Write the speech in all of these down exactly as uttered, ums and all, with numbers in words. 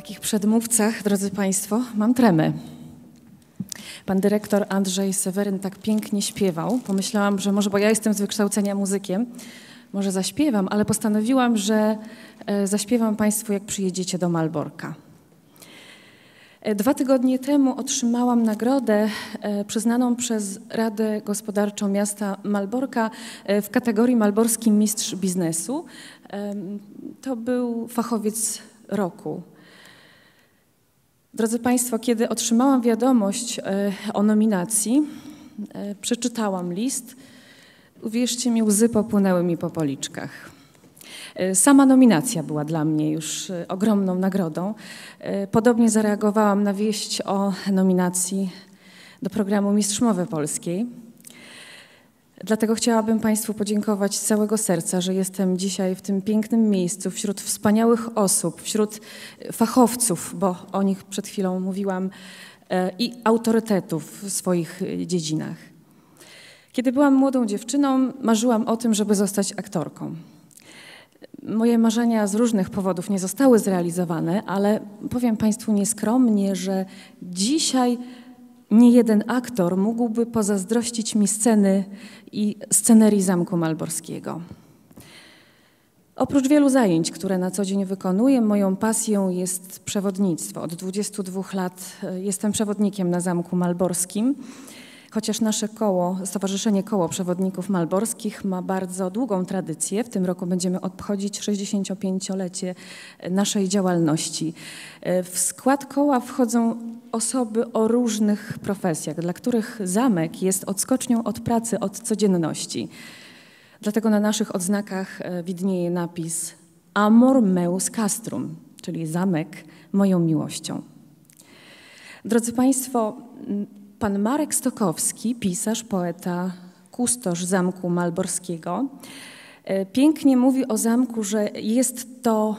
takich przedmówcach, drodzy Państwo, mam tremę. Pan dyrektor Andrzej Seweryn tak pięknie śpiewał. Pomyślałam, że może, bo ja jestem z wykształcenia muzykiem, może zaśpiewam, ale postanowiłam, że zaśpiewam Państwu, jak przyjedziecie do Malborka. Dwa tygodnie temu otrzymałam nagrodę przyznaną przez Radę Gospodarczą Miasta Malborka w kategorii Malborski Mistrz Biznesu. To był fachowiec roku. Drodzy Państwo, kiedy otrzymałam wiadomość o nominacji, przeczytałam list. Uwierzcie mi, łzy popłynęły mi po policzkach. Sama nominacja była dla mnie już ogromną nagrodą. Podobnie zareagowałam na wieść o nominacji do programu Mistrz Mowy Polskiej. Dlatego chciałabym Państwu podziękować z całego serca, że jestem dzisiaj w tym pięknym miejscu, wśród wspaniałych osób, wśród fachowców, bo o nich przed chwilą mówiłam, i autorytetów w swoich dziedzinach. Kiedy byłam młodą dziewczyną, marzyłam o tym, żeby zostać aktorką. Moje marzenia z różnych powodów nie zostały zrealizowane, ale powiem Państwu nieskromnie, że dzisiaj nie jeden aktor mógłby pozazdrościć mi sceny i scenerii Zamku Malborskiego. Oprócz wielu zajęć, które na co dzień wykonuję, moją pasją jest przewodnictwo. Od dwudziestu dwóch lat jestem przewodnikiem na Zamku Malborskim. Chociaż nasze koło, Stowarzyszenie Koło Przewodników Malborskich ma bardzo długą tradycję. W tym roku będziemy obchodzić sześćdziesięciopięciolecie naszej działalności. W skład koła wchodzą osoby o różnych profesjach, dla których zamek jest odskocznią od pracy, od codzienności. Dlatego na naszych odznakach widnieje napis Amor meus castrum, czyli zamek moją miłością. Drodzy Państwo, pan Marek Stokowski, pisarz, poeta, kustosz Zamku Malborskiego, pięknie mówi o zamku, że jest to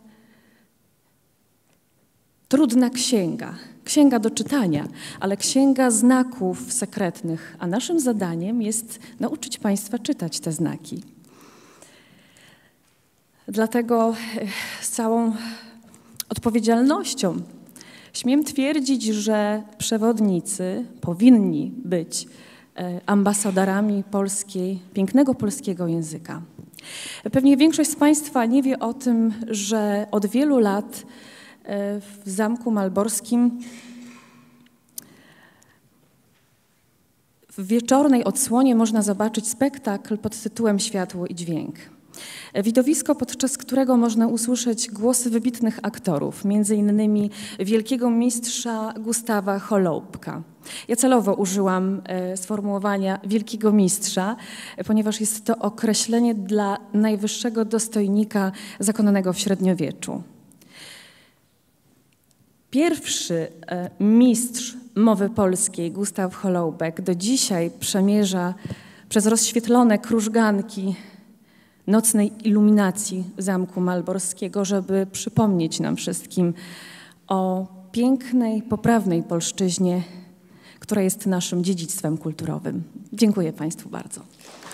trudna księga, księga do czytania, ale księga znaków sekretnych, a naszym zadaniem jest nauczyć Państwa czytać te znaki. Dlatego z całą odpowiedzialnością śmiem twierdzić, że przewodnicy powinni być ambasadorami polskiej, pięknego polskiego języka. Pewnie większość z Państwa nie wie o tym, że od wielu lat w Zamku Malborskim w wieczornej odsłonie można zobaczyć spektakl pod tytułem Światło i dźwięk. Widowisko, podczas którego można usłyszeć głosy wybitnych aktorów, między innymi wielkiego mistrza Gustawa Holoubka. Ja celowo użyłam sformułowania wielkiego mistrza, ponieważ jest to określenie dla najwyższego dostojnika zakonnego w średniowieczu. Pierwszy mistrz mowy polskiej, Gustaw Holoubek, do dzisiaj przemierza przez rozświetlone krużganki nocnej iluminacji Zamku Malborskiego, żeby przypomnieć nam wszystkim o pięknej, poprawnej polszczyźnie, która jest naszym dziedzictwem kulturowym. Dziękuję Państwu bardzo.